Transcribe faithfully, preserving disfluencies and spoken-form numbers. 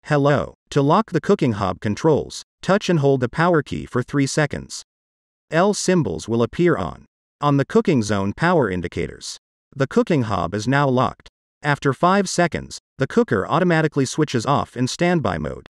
Hello. To lock the cooking hob controls, touch and hold the power key for three seconds. L symbols will appear on on the cooking zone power indicators. The cooking hob is now locked. After five seconds, the cooker automatically switches off in standby mode.